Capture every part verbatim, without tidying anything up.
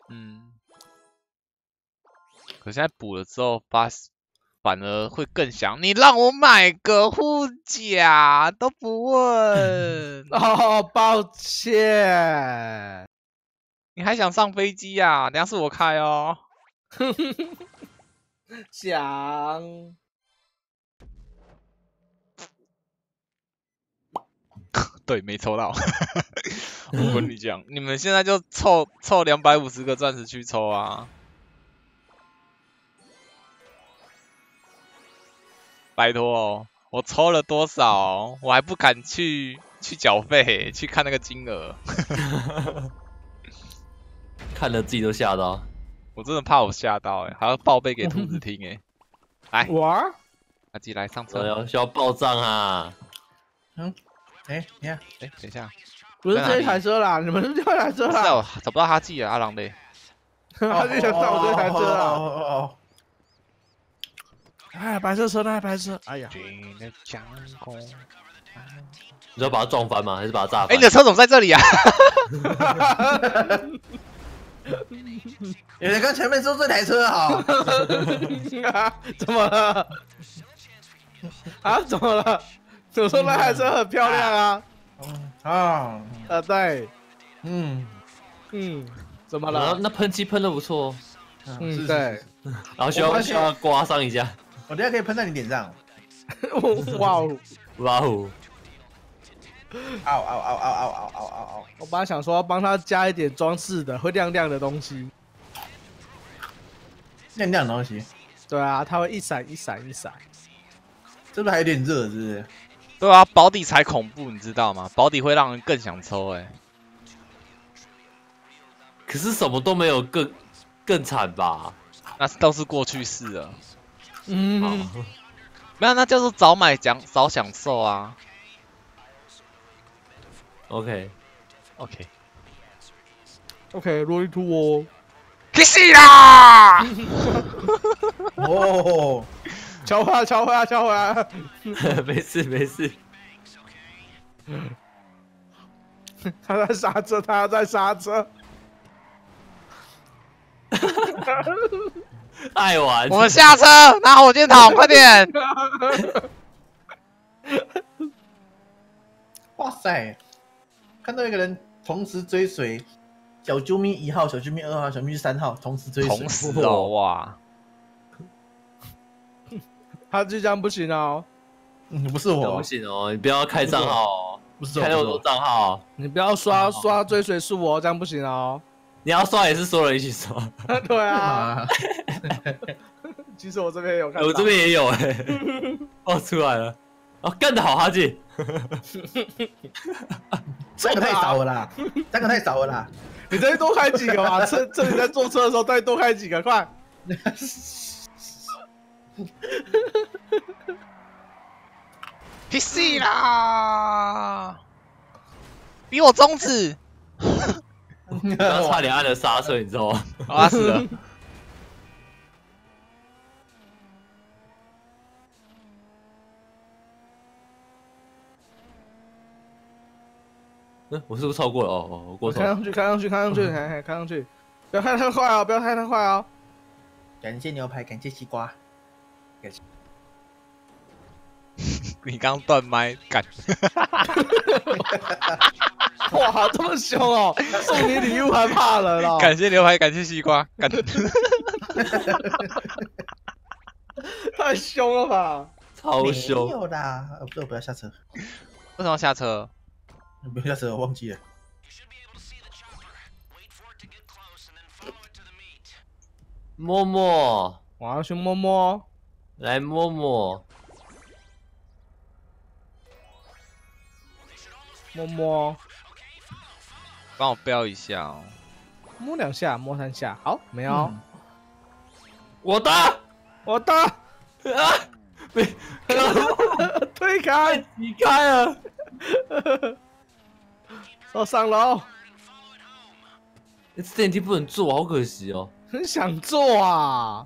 嗯，可现在补了之后，发反而会更想你让我买个护甲都不问。 哦，抱歉。 你还想上飞机啊？等下是我开哦。 想。 对，没抽到。我跟你讲，你们现在就凑凑两百五十个钻石去抽啊！拜托哦，我抽了多少，我还不敢去去缴费，去看那个金额。 看了自己都吓到。 我真的怕我吓到哎、欸，还要报备给兔子听哎、欸。来， 哇， 阿基来上车。 要需要报账啊！ 嗯，哎、欸，你看， 哎、欸，等一下， 不是这一台车啦，你们是这台车啦。 是啊，找不到哈记了，阿郎嘞。 他就想上我这台车啦。 哦哦哦。 哎，白色车，那台白色，哎呀。 你要把它撞翻吗？还是把它炸翻？ 哎、欸，你的车怎么在这里啊？ 有人刚前面说这台车好。 啊？怎么了？啊？怎么了？我说那台车很漂亮啊。 嗯啊。 啊，对。 嗯嗯，怎么了？ 那喷漆喷的不错。 嗯，对。 然后需要需要刮伤一下。 我等下可以喷在你脸上。 哇哦！ 哇哦！ 嗷嗷嗷嗷嗷嗷嗷嗷！ 我本来想说帮他加一点装饰的，会亮亮的东西。 亮亮的东西。 对啊，它会一闪一闪一闪。 是不是还有点热？是不是？ 对啊，保底才恐怖，你知道吗？保底会让人更想抽哎、欸。 可是什么都没有更更惨吧？ 那都是过去式了。 嗯， 没有，那叫做早买讲早享受啊。 OK OK OK， Rolling to 哦。 去死啦！ 哦， 敲回来，敲回来，敲回来。 没事没事。 他在刹车，他在刹车。 爱玩。 我们下车拿火箭筒，快点！ 哇塞！看到一个人同时追随小啾咪一号、小啾咪二号、小啾咪三号，同时追随。 同时哦，哇！ 他就这样不行哦。 嗯，不是我， 不行哦，你不要开账号哦， 不是我， 开那么多账号， 你不要刷刷追随数哦，这样不行哦。 你要刷也是所有人一起刷。 对啊。其实我这边也有看到， 我这边也有哎、欸，哦出来了，哦干得好哈记。 这个太少了啦，这个太少了啦。 你再多开几个嘛，趁趁你在坐车的时候再多开几个，快！ 去死啦！比我中指。 刚刚差点按了刹车，你知道吗？ 啊死了！ 嗯，我是不是超过了？哦哦，我过头。 看上去，看上去，看上去，嘿嘿，看上去，不要开太快哦，不要开太快哦。 感谢牛排，感谢西瓜。感谢。 你刚断麦，干！ 哇，这么凶哦！送你礼物还怕了啦？ 感谢牛排，感谢西瓜，干！ 太凶了吧！ 超凶！ 没有啦，呃，不，不要下车。 为什么要下车？ 不要下车，我忘记了。 摸摸， 我要去摸摸， 来摸摸， 摸摸， 帮我标一下哦。 摸两下，摸三下，好，没有。 嗯、 我的， 我的， 啊，没， 推开， 你开了， 我上楼。 这电梯不能坐，好可惜哦。 很想坐啊！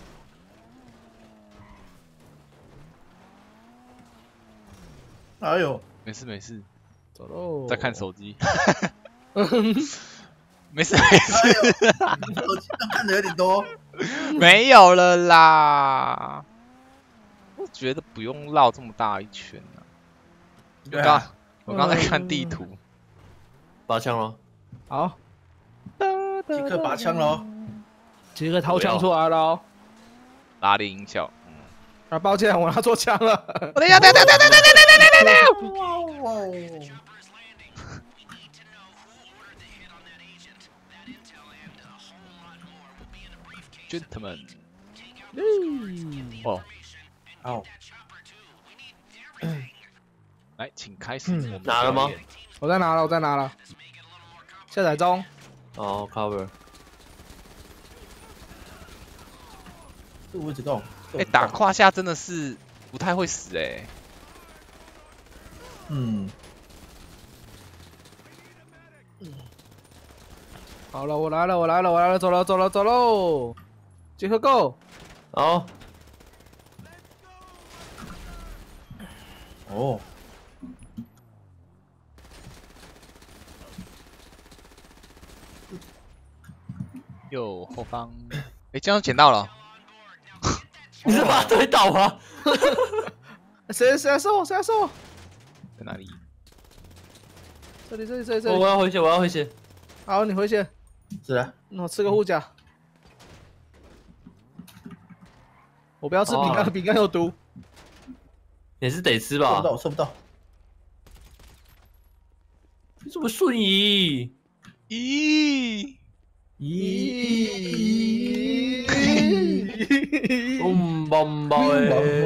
哎呦， 没事没事， 走喽。 在看手机。 没事没事， 手机上看的有点多。 没有了啦。我觉得不用绕这么大一圈啊。我刚、啊、我刚才看地图， 拔枪了。 好， 即刻拔枪喽！ 几个掏枪出来了哦。 拉力音效。嗯、 啊，抱歉，我拿错枪了。 我等一下，等等等等等等等等等。 哇哇！ Gentlemen， 嗯， 哦， 好， 来，请开始我们的拿了吗表演？ 我在拿了，我在拿了，下载中。 哦 ，cover。 这个位置动。 哎、打胯下真的是不太会死哎、欸。 嗯。 好了，我来了，我来了，我来了，走了，走了，走喽！集合 Go！ 好。 哦。 右后方，哎、这样捡到了。 你是把他推倒吗？ 谁谁来收？谁来收？ 在哪里？ 这里，这里，这里，这我里。 我要回血，我要回血。 好，你回血。 是的。 那我吃个护甲。我不要吃饼干，饼干有毒。 也是得吃射不吧？ 到，射不到。 你怎么瞬移？ 咦咦！ 嘣嘣爆诶！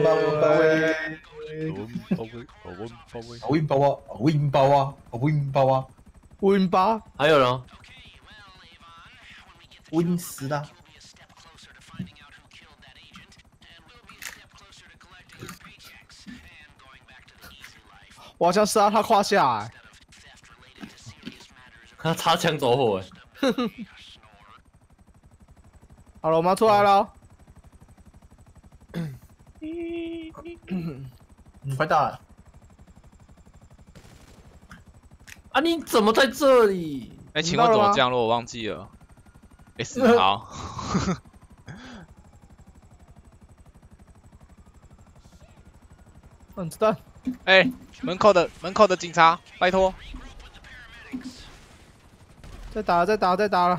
包围，包围，包围。 好运包啊！好运包啊！好运包啊！ Win 八， 还有人？ Win 十啦！ 我好像杀他胯下哎。 他擦枪走火哎！ 好了，我们要出来了。 嗯，快到了。 啊，你怎么在这里？ 哎、请问怎么降落？我忘记了。S 好。 嗯，子弹。 哎、门口的门口的警察，拜托。 再打了，再打了，再打了。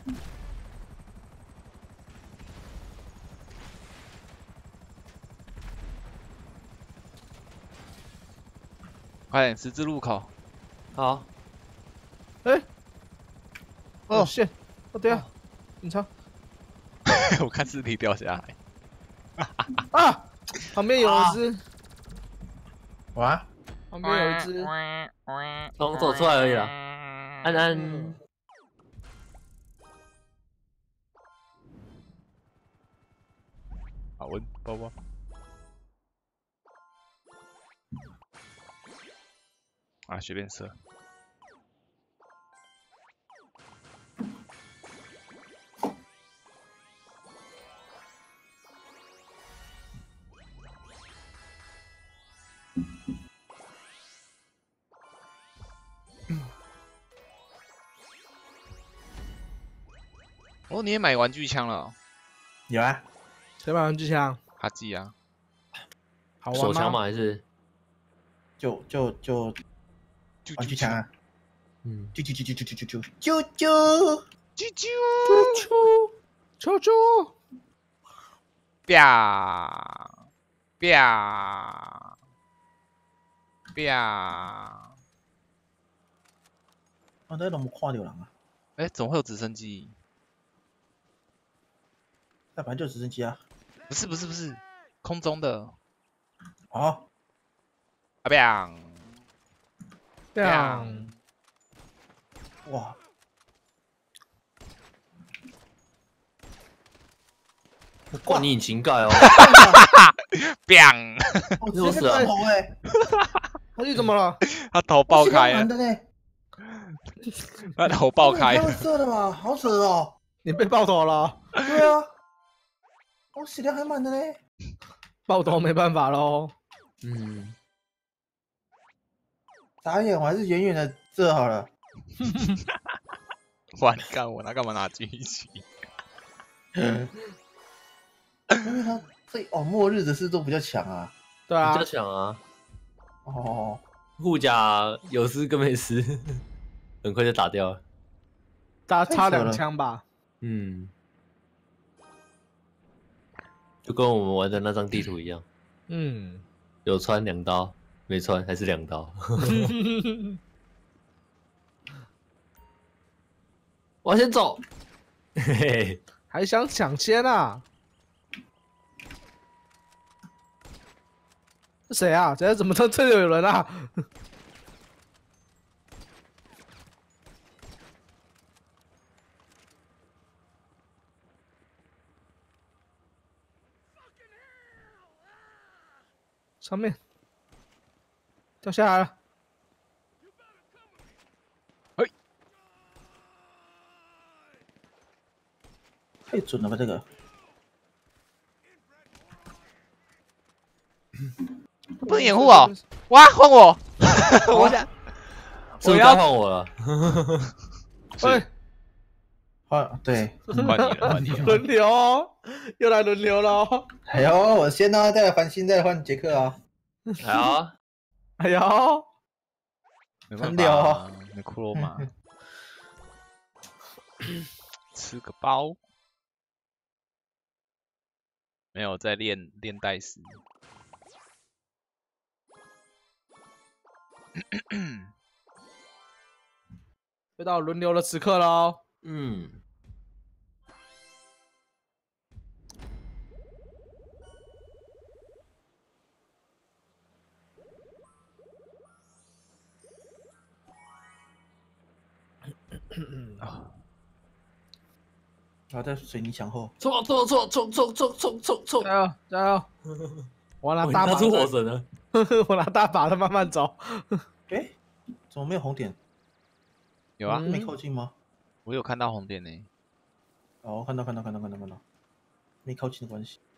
快点，十字路口。 好。 哎、 哦哦，线，哦对啊，警察。 我看尸体掉下来。 啊，旁边有一只， 哇！ 旁边有一只。 刚走出来而已啦。安安。 嗯好闻，包包。啊，随便射。哦，你也买玩具枪了、哦？ 有啊。 谁买玩具枪？ 哈基啊。 好玩吗？ 手枪吗？还是？ 就就就玩具枪啊！ 嗯。 啾啾啾啾啾啾啾啾啾啾啾啾啾啾！ 啪啪啪！ 啊，那怎么看到人啊？ 哎，怎么会有直升机？ 那本来就直升机啊。 不是不是不是，空中的。 哦。 啊啪！ 啪！ 哇！ 灌你引擎盖哦！ 啪！ 我直接被断头哎！ 他是怎么了？ 他头爆开了。 的呢？ 他头爆开了。 射的吧？好扯哦！ 你被爆头了？ 对啊，我血量还满的嘞。 爆头没办法喽。 嗯。 打眼我还是远远的射好了。 哇，你干我拿干嘛拿狙击？ 因为他这哦，末日的是都比较强啊。 对啊比较，强啊， 哦， 护甲有失跟没失，很快就打掉了。 大家差两太扯了枪吧？ 嗯，就跟我们玩的那张地图一样， 嗯， 有穿两刀，没穿还是两刀。我先走，嘿嘿， 还想抢先啊？是谁啊？这怎么这这里有人啊？上面掉下来了。 太准了吧这个！ 不能掩护哦！哇，换我！我想是不是该换我了？ 喂， 啊，对， 换你了，换你了。 轮流哦，又来轮流了哦。 哎呦，我先呢，再来繁星，再来换杰克啊。 好， 哎呦， 没办很屌法哦， 没骷髅嘛，吃个包。没有在练练代斯。 又到轮流的时刻喽。 嗯， 然后在水泥墙后， 冲冲冲冲冲冲冲冲冲！ 加油加油！我拿哦你大把拿出火的， 神了， 我拿大把的慢慢走。 哎，怎么没有红点？ 有啊， 嗯没靠近吗？ 我有看到红点呢。 哦，看到看到看到看到看到，没靠近的关系。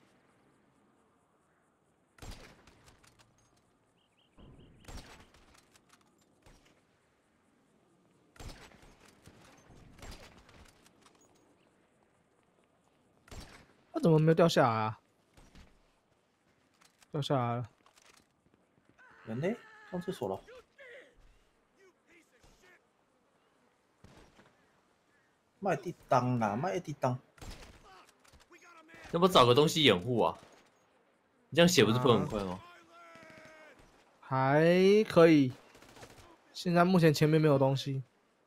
他怎么没有掉下来啊？掉下来了。 人呢？上厕所了。卖地当啦，卖地当。 要不找个东西掩护啊？你这样血不是喷很快吗？ 还可以。现在目前前面没有东西。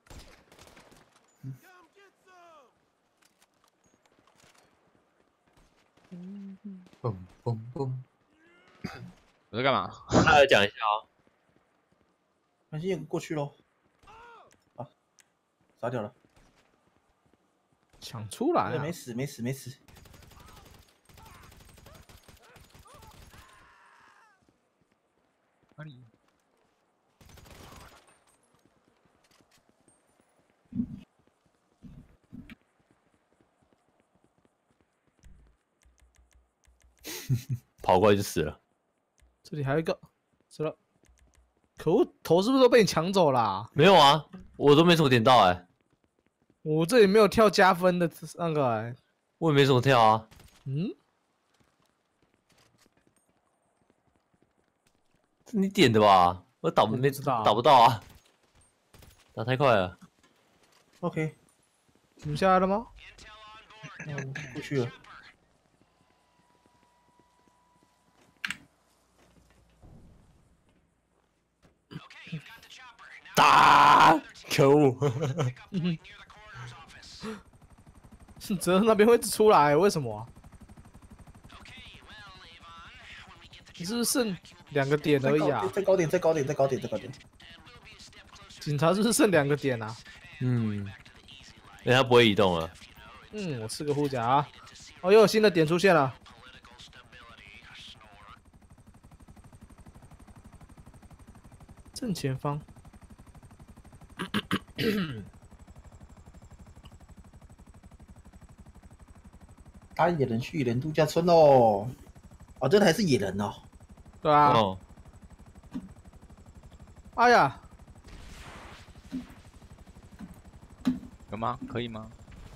嘣嘣嘣！ 我在干嘛？ 大家讲一下哦。 繁星过去喽。啊，杀掉了。 抢出来、啊对，没。死，没死，没死。 哪里？ 跑过来就死了。 这里还有一个，死了。可恶，头是不是都被你抢走啦、 没有啊，我都没怎么点到哎、欸， 我这里没有跳加分的那个、欸。 我也没怎么跳啊。 嗯， 是你点的吧？我打不没我不知道打不到啊，打太快了。 OK， 你们下来了吗？ 嗯，过去了。 打！可恶！ 泽那边会出来，为什么、啊？你是不是剩两个点而已啊？ 再高点，再高点，再高点，再高点。 警察是不是剩两个点啊？ 嗯，人家不会移动了。 嗯，我吃个护甲啊。哦，又有新的点出现了。正前方。 打野人去野人度假村哦。哦，这台是野人哦。 对啊。 哦， 哎呀， 有吗？可以吗？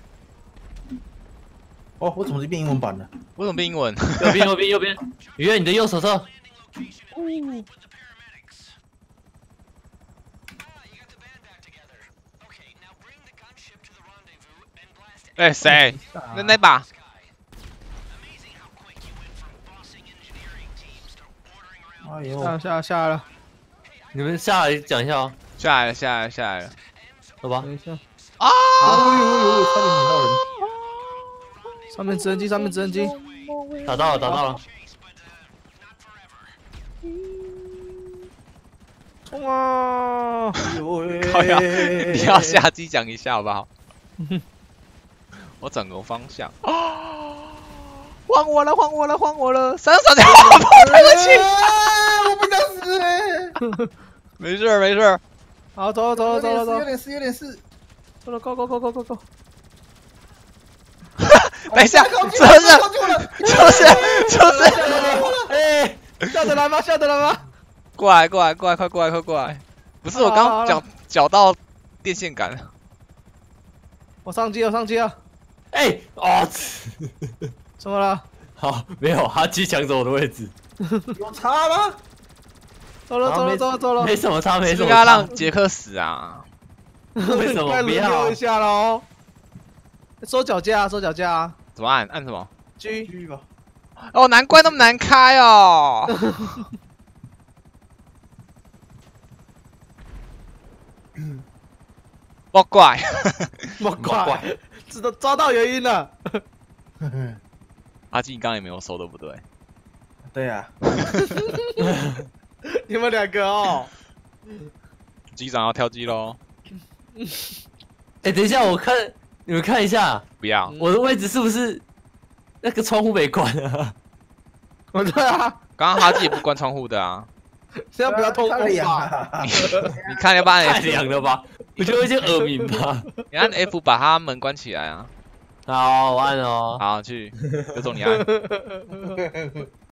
哦，我怎么是变英文版了？ 为什么变英文？ 右边右边右边，鱼儿你的右手侧。 哎，谁？那那把？ 哎呦， 下下下来了， 你们下来讲一下哦， 下来了，下来了，下来了。 好吧？ 等一下， 啊！ 哎呦呦呦，差点撵到人！ 上面直升机，上面直升机， 打到了，打到了。 冲啊！ 哎呦喂！ 靠呀！你要下机讲一下好不好？我转个方向。换我了，换我了，换我了！闪闪掉，对不起， 我不想死嘞！ 没事没事。 好，走了走了走了走了， 有点事，有点事。 走了，go go go go go go。 等一下，是不是？是不是？是不是？ 哎，下得来吗？下得来吗？ 过来过来过来，快过来快过来！不是我刚讲绞到电线杆。 我上机了，上机了。 哎，哦， 怎么了？ 好，没有，他机抢走我的位置， 有差吗？ 走了走了走了走了。 没什么差，没什么是不是要差。 让杰克死啊？ 为什么再轮不要流一？下喽。收脚架，收脚架啊怎么按？按什么？ ！G。 去吧。 哦，难怪那么难开哦。莫怪， 莫怪，知道抓到原因了。 阿基你刚刚也没有收，对不对？ 对呀， 你们两个哦， 机长要跳机喽！ 哎，等一下，我看你们看一下， 不要， 我的位置是不是那个窗户没关啊？ 哦对啊， 刚刚哈基也不关窗户的啊。 现在不要偷太工吧。 凉了。 你看要不然太 F， 凉了吧？我觉得有点耳鸣吧。 你按 F 把他门关起来啊。 好，我按了哦。 好，去，有种你按。